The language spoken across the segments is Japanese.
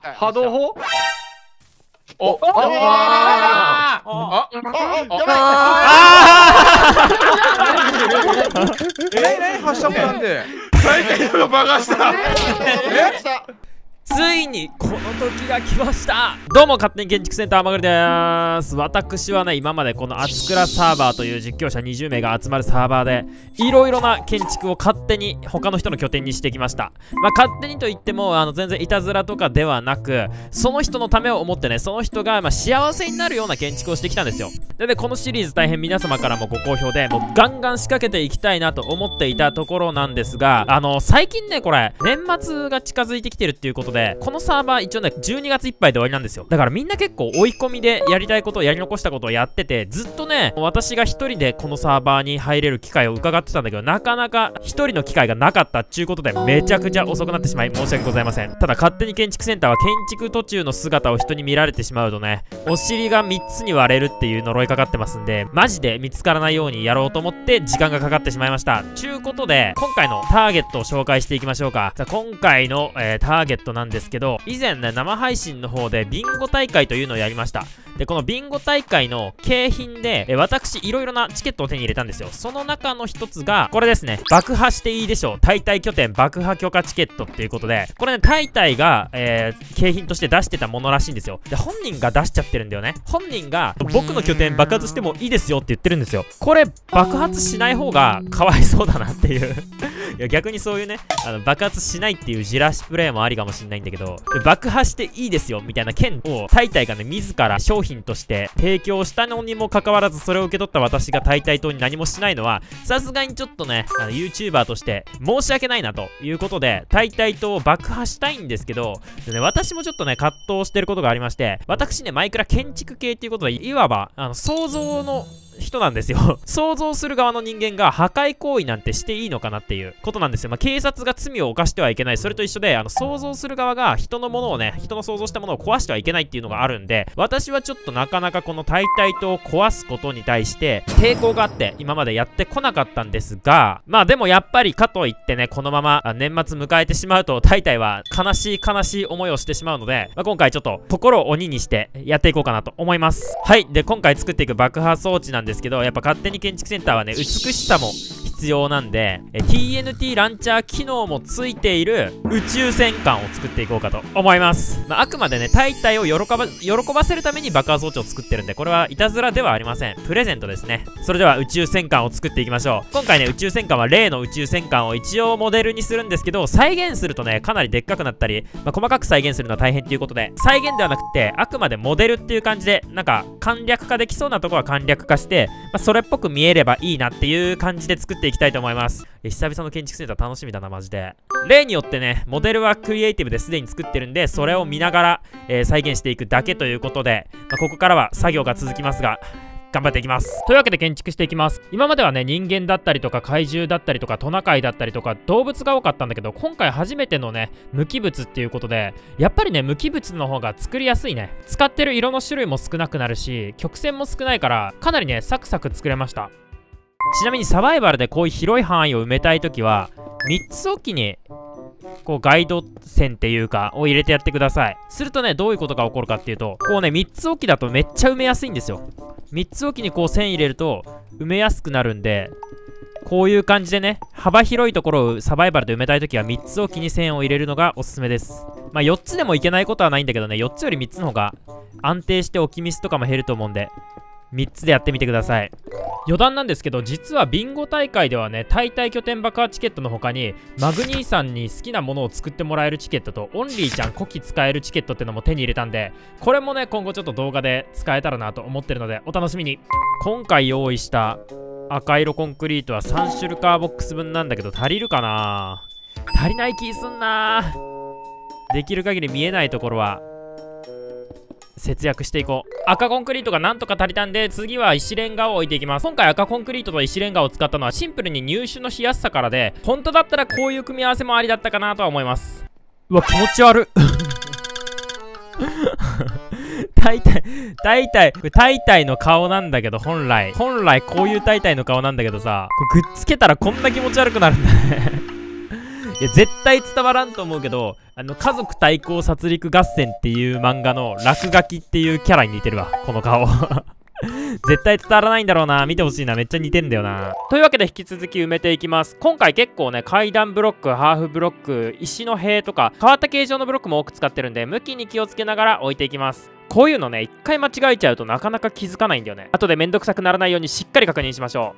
波動砲。お、 やばい発射なんで。 大体のバカした。 ついにこの時が来ました。どうも、勝手に建築センターまぐりでーす。私はね、今までこのあつくらサーバーという実況者20名が集まるサーバーでいろいろな建築を勝手に他の人の拠点にしてきました。勝手にといっても全然いたずらとかではなく、その人のためを思ってね、その人が幸せになるような建築をしてきたんですよ。で、このシリーズ大変皆様からもご好評で、もうガンガン仕掛けていきたいなと思っていたところなんですが、最近ね、これ年末が近づいてきてるっていうことで、このサーバー一応ね12月いっぱいで終わりなんですよ。だからみんな結構追い込みでやりたいことをやり残したことをやってて、ずっとね私が一人でこのサーバーに入れる機会を伺ってたんだけど、なかなか一人の機会がなかったっちゅうことで、めちゃくちゃ遅くなってしまい申し訳ございません。ただ勝手に建築センターは建築途中の姿を人に見られてしまうとね、お尻が3つに割れるっていう呪いかかってますんで、マジで見つからないようにやろうと思って時間がかかってしまいました。ちゅうことで今回のターゲットを紹介していきましょうか。じゃあ今回の、ターゲットなんですけど、以前ね生配信の方でビンゴ大会というのをやりました。でこのビンゴ大会の景品で私いろいろなチケットを手に入れたんですよ。その中の一つがこれですね。爆破していいでしょう大隊拠点爆破許可チケットっていうことで、これね大隊が、景品として出してたものらしいんですよ。で本人が出しちゃってるんだよね。本人が僕の拠点爆発してもいいですよって言ってるんですよ。これ爆発しない方がかわいそうだなっていういや逆にそういうね爆発しないっていうじらしプレイもありかもしんないんだけど、爆破していいですよみたいな件を大隊がね自ら商品として提供したのにもかかわらず、それを受け取った私が大隊党に何もしないのはさすがにちょっとねYouTuber として申し訳ないなということで、大隊党を爆破したいんですけど、でね、私もちょっとね葛藤してることがありまして、私ねマイクラ建築系っていうことでいわば想像の人なんですよ想像する側の人間が破壊行為なんてしていいのかなっていうことなんですよ。警察が罪を犯してはいけない、それと一緒で想像する側が人のものをね、人の想像したものを壊してはいけないっていうのがあるんで、私はちょっとなかなかこの大隊党を壊すことに対して抵抗があって今までやってこなかったんですが、でもやっぱりかといってね、このまま年末迎えてしまうと大隊は悲しい思いをしてしまうので、今回ちょっと心を鬼にしてやっていこうかなと思います。はい。で今回作っていく爆破装置なんですけど、やっぱ勝手に建築センターはね美しさも必要なんで、TNT ランチャー機能もついている宇宙戦艦を作っていこうかと思います。あくまでね大隊を喜ばせるために爆破装置を作ってるんで、これはいたずらではありません。プレゼントですね。それでは宇宙戦艦を作っていきましょう。今回ね宇宙戦艦は例の宇宙戦艦を一応モデルにするんですけど、再現するとねかなりでっかくなったり、細かく再現するのは大変っていうことで、再現ではなくてあくまでモデルっていう感じで、なんか簡略化できそうなところは簡略化して、それっぽく見えればいいなっていう感じで作っていきたいと思います。久々の建築センター楽しみだなマジで。例によってねモデルはクリエイティブですでに作ってるんで、それを見ながら、再現していくだけということで、ここからは作業が続きますが頑張っていきます。というわけで建築していきます。今まではね人間だったりとか怪獣だったりとかトナカイだったりとか動物が多かったんだけど、今回初めてのね無機物っていうことで、やっぱりね無機物の方が作りやすいね。使ってる色の種類も少なくなるし、曲線も少ないからかなりねサクサク作れました。ちなみにサバイバルでこういう広い範囲を埋めたいときは3つおきにこうガイド線っていうかを入れてやってください。するとねどういうことが起こるかっていうと、こうね3つおきだとめっちゃ埋めやすいんですよ。3つおきにこう線入れると埋めやすくなるんで、こういう感じでね幅広いところをサバイバルで埋めたいときは3つおきに線を入れるのがおすすめです。4つでもいけないことはないんだけどね、4つより3つの方が安定して置きミスとかも減ると思うんで3つでやってみてください。余談なんですけど、実はビンゴ大会ではね大隊拠点爆破チケットの他にマグニーさんに好きなものを作ってもらえるチケットとオンリーちゃん古希使えるチケットってのも手に入れたんで、これもね今後ちょっと動画で使えたらなと思ってるのでお楽しみに。今回用意した赤色コンクリートは3シュルカーボックス分なんだけど、足りるかな。足りない気すんな。できる限り見えないところは節約していこう。赤コンクリートがなんとか足りたんで、次は石レンガを置いていきます。今回赤コンクリートと石レンガを使ったのはシンプルに入手のしやすさからで、本当だったらこういう組み合わせもありだったかなとは思います。うわ気持ち悪っタイタイの顔なんだけど、本来こういうタイタイの顔なんだけどさ、これくっつけたらこんな気持ち悪くなるんだねいや絶対伝わらんと思うけど、家族対抗殺戮合戦っていう漫画の落書きっていうキャラに似てるわ、この顔。絶対伝わらないんだろうな。見てほしいな。めっちゃ似てんだよな。というわけで引き続き埋めていきます。今回結構ね、階段ブロック、ハーフブロック、石の塀とか変わった形状のブロックも多く使ってるんで、向きに気をつけながら置いていきます。こういうのね、一回間違えちゃうとなかなか気づかないんだよね。後でめんどくさくならないようにしっかり確認しましょ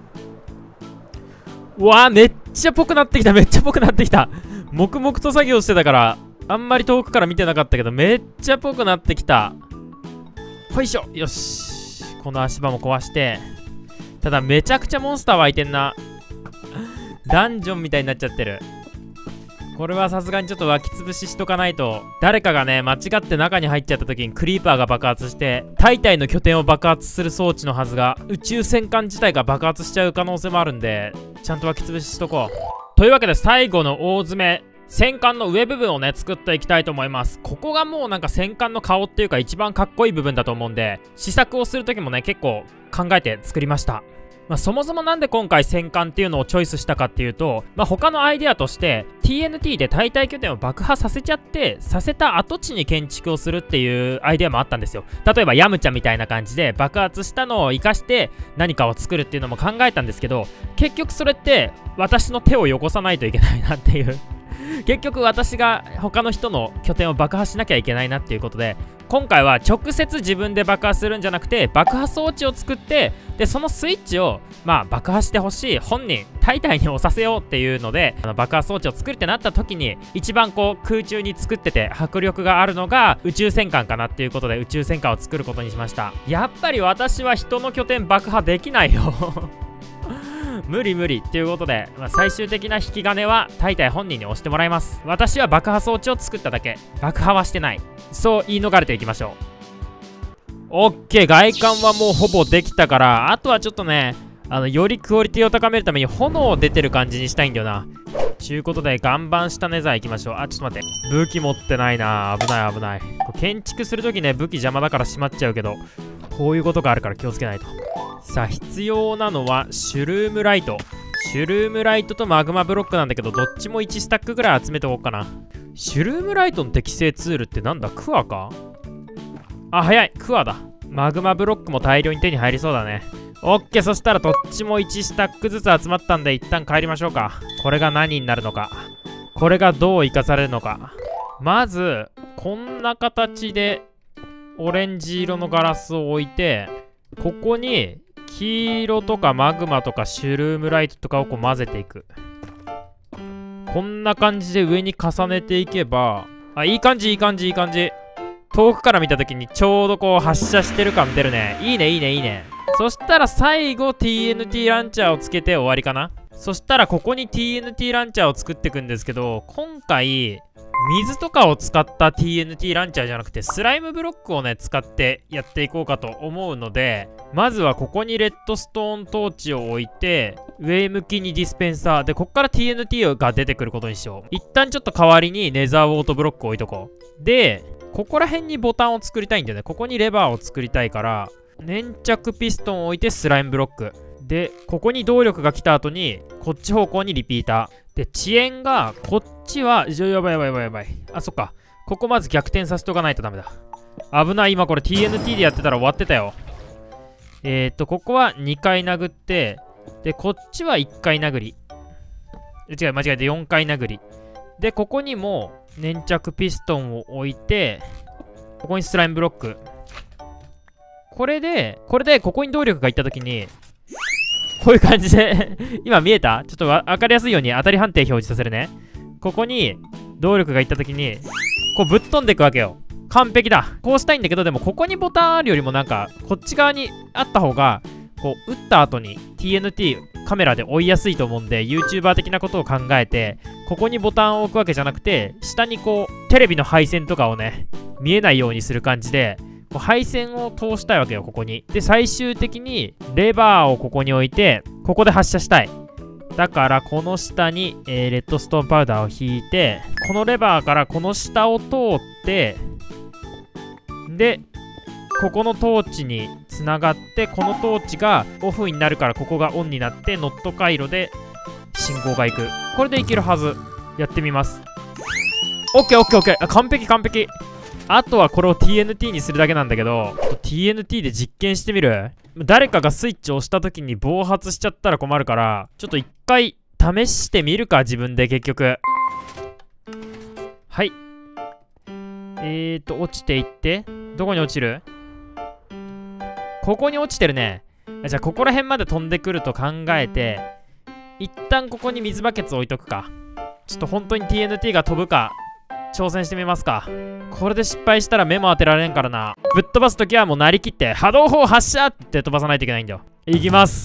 う。うわー、めっちゃぽくなってきた。めっちゃぽくなってきた。黙々と作業してたからあんまり遠くから見てなかったけど、めっちゃぽくなってきた。ほいしょ。よし、この足場も壊して。ただめちゃくちゃモンスター湧いてんな。ダンジョンみたいになっちゃってる。これはさすがにちょっと湧き潰ししとかないと。誰かがね、間違って中に入っちゃった時にクリーパーが爆発してタイタイの拠点を爆発する装置のはずが、宇宙戦艦自体が爆発しちゃう可能性もあるんで、ちゃんと湧き潰ししとこう。というわけで最後の大詰め、戦艦の上部分をね作っていきたいと思います。ここがもうなんか戦艦の顔っていうか一番かっこいい部分だと思うんで、試作をする時もね結構考えて作りました。そもそもなんで今回戦艦っていうのをチョイスしたかっていうと、他のアイデアとして TNT で対体拠点を爆破させちゃって、させた跡地に建築をするっていうアイデアもあったんですよ。例えばヤムチャみたいな感じで爆発したのを生かして何かを作るっていうのも考えたんですけど、結局それって私の手をよこさないといけないなっていう結局私が他の人の拠点を爆破しなきゃいけないなっていうことで、今回は直接自分で爆破するんじゃなくて爆破装置を作って、でそのスイッチを爆破してほしい本人タイタイに押させようっていうので、爆破装置を作るってなった時に一番こう空中に作ってて迫力があるのが宇宙戦艦かなっていうことで、宇宙戦艦を作ることにしました。やっぱり私は人の拠点爆破できないよ無理無理っていうことで、最終的な引き金はタイタイ本人に押してもらいます。私は爆破装置を作っただけ、爆破はしてない。そう言い逃れていきましょう。オッケー、外観はもうほぼできたから、あとはちょっとね、よりクオリティを高めるために炎を出てる感じにしたいんだよな。ちゅうことで岩盤下ネザー行きましょう。あ、ちょっと待って、武器持ってないな。危ない危ない。建築するときね、武器邪魔だからしまっちゃうけど、こういうことがあるから気をつけないと。さあ必要なのはシュルームライト。シュルームライトとマグマブロックなんだけど、どっちも1スタックぐらい集めておこうかな。シュルームライトの適正ツールってなんだ、クワか。あ、早い、クワだ。マグマブロックも大量に手に入りそうだね。オッケー、そしたらどっちも1スタックずつ集まったんで一旦帰りましょうか。これが何になるのか、これがどう生かされるのか。まずこんな形でオレンジ色のガラスを置いて、ここに黄色とかマグマとかシュルームライトとかをこう混ぜていく。こんな感じで上に重ねていけば、あ、いい感じいい感じいい感じ。遠くから見た時にちょうどこう発射してる感出るね。いいねいいねいいね。そしたら最後 TNT ランチャーをつけて終わりかな。そしたらここに TNT ランチャーを作っていくんですけど、今回水とかを使った TNT ランチャーじゃなくてスライムブロックをね使ってやっていこうかと思うので、まずはここにレッドストーントーチを置いて、上向きにディスペンサーで、こっから TNT が出てくることにしよう。一旦ちょっと代わりにネザーウォートブロックを置いとこう。でここら辺にボタンを作りたいんだよね。ここにレバーを作りたいから、粘着ピストンを置いてスライムブロックで、ここに動力が来た後にこっち方向にリピーターで、遅延がこっちはやばいやばいやばいやばい。あ、そっか、ここまず逆転させておかないとダメだ。危ない。今これ TNT でやってたら終わってたよ。ここは2回殴って、でこっちは1回殴り、違う間違えて4回殴りで、ここにも粘着ピストンを置いて、ここにスライムブロック。これでここに動力がいったときにこういう感じで今見えた？ちょっと分かりやすいように当たり判定表示させるね。ここに動力がいったときにこうぶっ飛んでいくわけよ。完璧だ。こうしたいんだけど、でもここにボタンあるよりもなんかこっち側にあった方が、こう打った後に TNT カメラで追いやすいと思うんで、 YouTuber 的なことを考えてここにボタンを置くわけじゃなくて、下にこうテレビの配線とかをね見えないようにする感じで、こう配線を通したいわけよ、ここに。で最終的にレバーをここに置いて、ここで発射したい。だからこの下に、レッドストーンパウダーを引いて、このレバーからこの下を通って、でここのトーチにつながって、このトーチがオフになるからここがオンになって、ノット回路で信号が行く。これでいけるはず。 やってみます。オッケーオッケーオッケー。あ、完璧完璧。あとはこれを TNT にするだけなんだけど、TNT で実験してみる？誰かがスイッチを押した時に暴発しちゃったら困るから、ちょっと一回試してみるか、自分で結局。はい。落ちていって、どこに落ちる？ここに落ちてるね。じゃあここら辺まで飛んでくると考えて、一旦ここに水バケツ置いとくか。ちょっと本当に TNT が飛ぶか挑戦してみますか。これで失敗したら目も当てられんからな。ぶっ飛ばすときはもうなりきって波動砲発射って飛ばさないといけないんだよ。いきます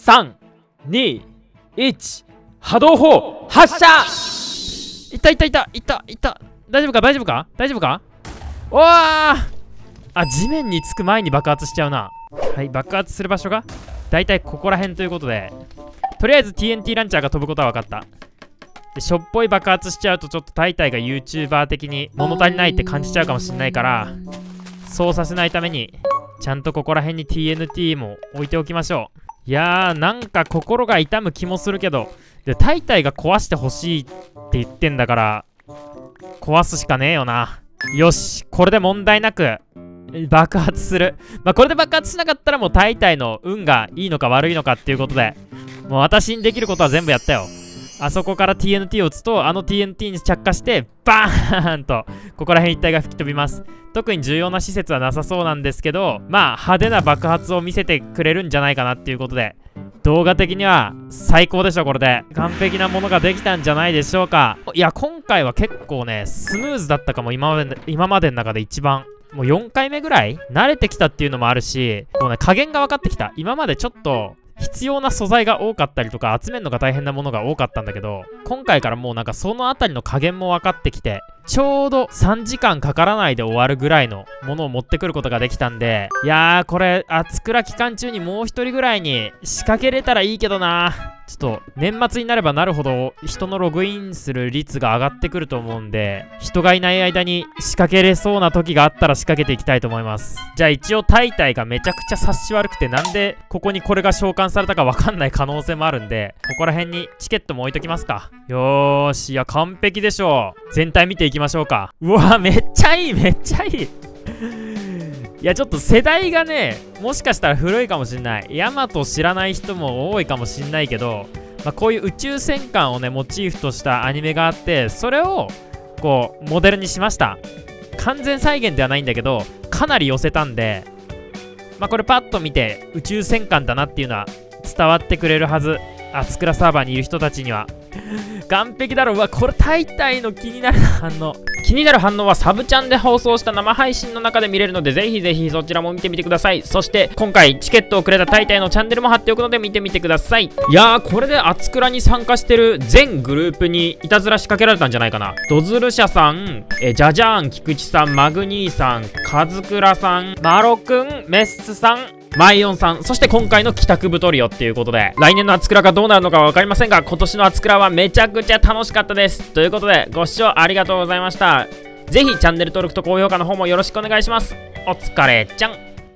。3、2、1、波動砲発射。いったいったいったいったいった。大丈夫か大丈夫か大丈夫か。おー、あ、地面につく前に爆発しちゃうな。はい、爆発する場所がだいたいここら辺ということで、とりあえず TNT ランチャーが飛ぶことは分かった。でしょっぽい爆発しちゃうとちょっとタイタイが YouTuber 的に物足りないって感じちゃうかもしんないから、そうさせないためにちゃんとここら辺に TNT も置いておきましょう。いやー、なんか心が痛む気もするけど、でタイタイが壊してほしいって言ってんだから壊すしかねえよな。よし、これで問題なく爆発する。まあこれで爆発しなかったらもうタイタイの運がいいのか悪いのかっていうことで、もう私にできることは全部やったよ。あそこから TNT を打つと、あの TNT に着火してバーンとここら辺一帯が吹き飛びます。特に重要な施設はなさそうなんですけど、まあ派手な爆発を見せてくれるんじゃないかなっていうことで、動画的には最高でしょ。これで完璧なものができたんじゃないでしょうか。いや、今回は結構ねスムーズだったかも。今までの中で一番。もう4回目ぐらい慣れてきたっていうのもあるし、こうね加減が分かってきた。今までちょっと必要な素材が多かったりとか集めるのが大変なものが多かったんだけど、今回からもうなんかそのあたりの加減も分かってきて、ちょうど3時間かからないで終わるぐらいのものを持ってくることができたんで、いやー、これ暑倉期間中にもう一人ぐらいに仕掛けれたらいいけどな。ちょっと年末になればなるほど人のログインする率が上がってくると思うんで、人がいない間に仕掛けれそうな時があったら仕掛けていきたいと思います。じゃあ一応タイタイがめちゃくちゃ察し悪くて、なんでここにこれが召喚されたかわかんない可能性もあるんで、ここら辺にチケットも置いときますか。よーし、いや完璧でしょう。全体見ていきましょうか。うわ、めっちゃいいめっちゃいいいや、ちょっと世代がねもしかしたら古いかもしんない。ヤマト知らない人も多いかもしんないけど、まあ、こういう宇宙戦艦をねモチーフとしたアニメがあって、それをこうモデルにしました。完全再現ではないんだけどかなり寄せたんで、まあこれパッと見て宇宙戦艦だなっていうのは伝わってくれるはず。暑倉サーバーにいる人たちには完璧だろ。うわ、これタイタイの気になる反応。気になる反応はサブチャンで放送した生配信の中で見れるので、ぜひぜひそちらも見てみてください。そして今回チケットをくれたタイタイのチャンネルも貼っておくので見てみてください。いやー、これで暑倉に参加してる全グループにいたずら仕掛けられたんじゃないかな。ドズルシャさん、ジャジャーン菊池さん、マグニーさん、カズクラさん、マロくん、メッスさん、マイオンさん、そして今回の帰宅部トリオっていうことで、来年の暑倉がどうなるのかは分かりませんが、今年の暑倉はめちゃくちゃ楽しかったです。ということで、ご視聴ありがとうございました。ぜひチャンネル登録と高評価の方もよろしくお願いします。お疲れちゃん。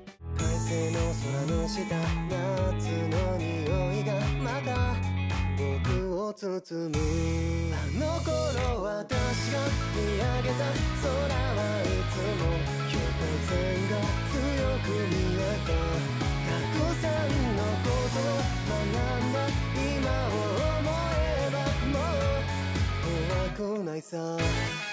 包むあの頃私が見上げた空はいつも境界線が強く見えた。たくさんのことを学んだ今を思えばもう怖くないさ。